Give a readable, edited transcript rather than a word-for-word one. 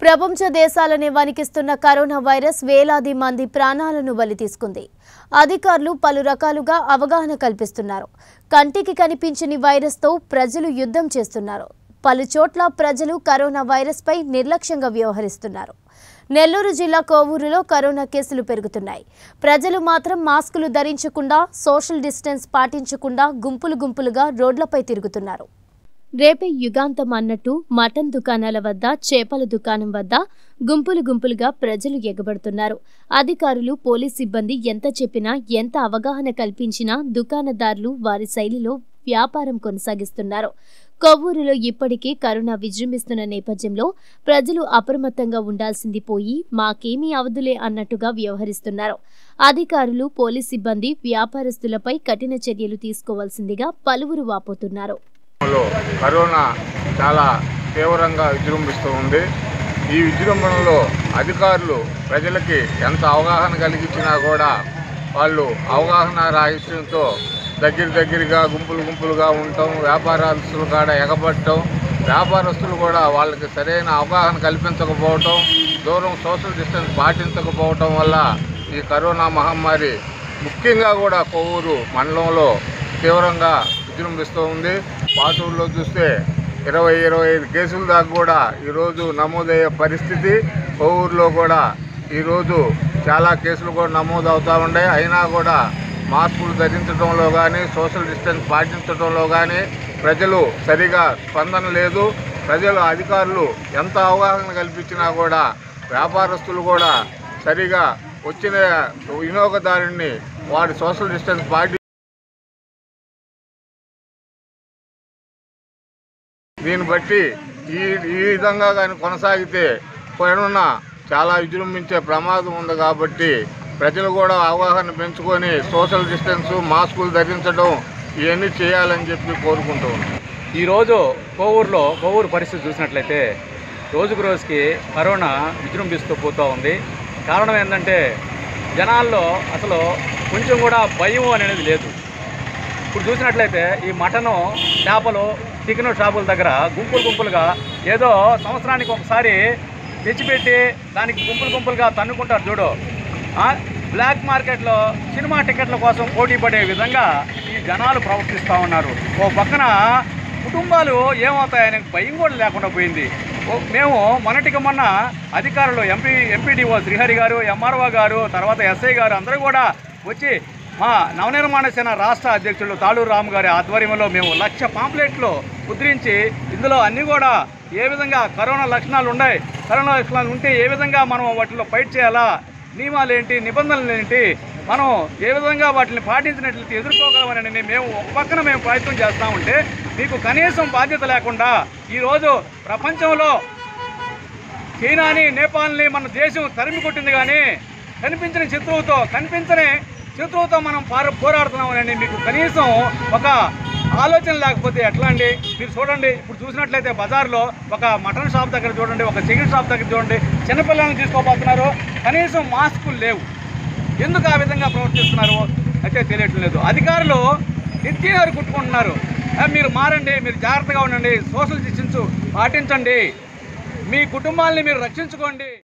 ప్రపంచ దేశాలనే వణికిస్తున్న corona virus వేలాది మంది ప్రాణాలను బలి తీసుకుంది. అధికారులు పలు రకాలుగా అవగాహన కల్పిస్తున్నారు. కంటికి కనిపించని వైరస్తో ప్రజలు యుద్ధం చేస్తున్నారు. పలు చోట్ల ప్రజలు కరోనా వైరస్పై నిర్లక్ష్యంగా వ్యవహరిస్తున్నారు. నెల్లూరు జిల్లా కోవూరులో కరోనా కేసులు పెరుగుతున్నాయి. ప్రజలు మాత్రం మాస్కులు ధరించకుండా, సోషల్ డిస్టెన్స్ పాటించకుండా గుంపులుగా రోడ్లపై తిరుగుతున్నారు. రేపే యుగాంతం అన్నట్టు మటన్ దుకాణాల వద్ద, చేపల దుకాణం వద్ద గుంపులుగా ప్రజలు ఎగబడుతున్నారు. అధికారులు, పోలీస్ సిబ్బంది ఎంత చెప్పినా, ఎంత అవగాహన కల్పించినా దుకాణదారులు వారి శైలిలో వ్యాపారం కొనసాగిస్తున్నారు. కొవ్వూరులో ఇప్పటికీ కరోనా విజృంభిస్తున్న నేపథ్యంలో ప్రజలు అప్రమత్తంగా ఉండాల్సింది పోయి మాకేమీ అవదులే అన్నట్టుగా వ్యవహరిస్తున్నారు. అధికారులు, పోలీస్ సిబ్బంది వ్యాపారస్తులపై కఠిన చర్యలు తీసుకోవాల్సిందిగా పలువురు వాపోతున్నారు. కరోనా చాలా తీవ్రంగా విజృంభిస్తూ ఉంది. ఈ విజృంభణలో అధికారులు ప్రజలకి ఎంత అవగాహన కలిగించినా కూడా వాళ్ళు అవగాహన రాహిత్యంతో దగ్గరగా గుంపులుగా ఉండటం, వ్యాపారస్తులు కూడా ఎగబడటం, వ్యాపారస్తులు కూడా వాళ్ళకి సరైన అవగాహన కల్పించకపోవటం, దూరం సోషల్ డిస్టెన్స్ పాటించకపోవటం వల్ల ఈ కరోనా మహమ్మారి ముఖ్యంగా కూడా కొవ్వూరు మండలంలో తీవ్రంగా విజృంభిస్తూ ఉంది. పాటూరులో చూస్తే 20-25 కేసుల దాకా కూడా ఈరోజు నమోదయ్యే పరిస్థితి. కొవ్వూరులో కూడా ఈరోజు చాలా కేసులు కూడా నమోదు అవుతూ ఉన్నాయి. అయినా కూడా మాస్కులు ధరించడంలో కానీ, సోషల్ డిస్టెన్స్ పాటించడంలో కానీ ప్రజలు సరిగా స్పందన లేదు. ప్రజలు, అధికారులు ఎంత అవగాహన కల్పించినా కూడా వ్యాపారస్తులు కూడా సరిగా వచ్చిన వినియోగదారుని వారి సోషల్ డిస్టెన్స్ దీన్ని బట్టి ఈ విధంగా కానీ కొనసాగితే కరోనా చాలా విజృంభించే ప్రమాదం ఉంది. కాబట్టి ప్రజలు కూడా అవగాహన పెంచుకొని సోషల్ డిస్టెన్స్, మాస్కులు ధరించడం ఇవన్నీ చేయాలని చెప్పి కోరుకుంటూ ఉన్నాం. ఈరోజు కోవూరు పరిస్థితి చూసినట్లయితే రోజుకి కరోనా విజృంభిస్తూ పోతూ ఉంది. కారణం ఏంటంటే జనాల్లో అసలు కొంచెం కూడా భయం అనేది లేదు. ఇప్పుడు చూసినట్లయితే ఈ మటను, చేపలు, చికెన్ షాపుల దగ్గర గుంపులుగా ఏదో సంవత్సరానికి ఒకసారి తెచ్చిపెట్టి దానికి గుంపులుగా తన్నుకుంటారు చూడు. బ్లాక్ మార్కెట్లో సినిమా టికెట్ల కోసం పోటీ పడే విధంగా ఈ జనాలు ప్రవర్తిస్తూ ఉన్నారు. ఓ పక్కన కుటుంబాలు ఏమవుతాయనే భయం కూడా లేకుండా పోయింది. మేము మొన్న అధికారులు ఎంపీడీఓ శ్రీహరి గారు, ఎంఆర్ఓ గారు, తర్వాత ఎస్ఐ గారు అందరూ కూడా వచ్చి మా నవనిర్మాణ సేన రాష్ట్ర అధ్యక్షులు తాళూరు రాము గారి ఆధ్వర్యంలో మేము 1,00,000 పాంప్లెట్లు ముద్రించి ఇందులో అన్నీ కూడా ఏ విధంగా కరోనా లక్షణాలు ఉన్నాయి, కరోనా లక్షణాలు ఉంటే ఏ విధంగా మనం వాటిలో ఫైట్ చేయాలా, నియమాలు ఏంటి, నిబంధనలు ఏంటి, మనం ఏ విధంగా వాటిని పాటించినట్లయితే ఎదుర్కోగలమని మేము ఒక పక్కన ప్రయత్నం చేస్తూ ఉంటే మీకు కనీసం బాధ్యత లేకుండా ఈరోజు ప్రపంచంలో చైనాని, నేపాల్ని మన దేశం తరిమి కొట్టింది. కానీ కనిపించని శత్రువుతో మనం పోరాడుతున్నామని మీకు కనీసం ఒక ఆలోచన లేకపోతే ఎట్లా అండి? మీరు చూడండి, ఇప్పుడు చూసినట్లయితే బజార్లో ఒక మటన్ షాప్ దగ్గర చూడండి, ఒక చికెన్ షాప్ దగ్గర చూడండి, చిన్నపిల్లలను తీసుకోబోతున్నారు. కనీసం మాస్కులు లేవు. ఎందుకు ఆ విధంగా ప్రవర్తిస్తున్నారు అయితే తెలియట్లేదు. అధికారులు నెత్తినారు కుట్టుకుంటున్నారు. మీరు మారండి, మీరు జాగ్రత్తగా ఉండండి, సోషల్ డిస్టెన్స్ పాటించండి, మీ కుటుంబాలని మీరు రక్షించుకోండి.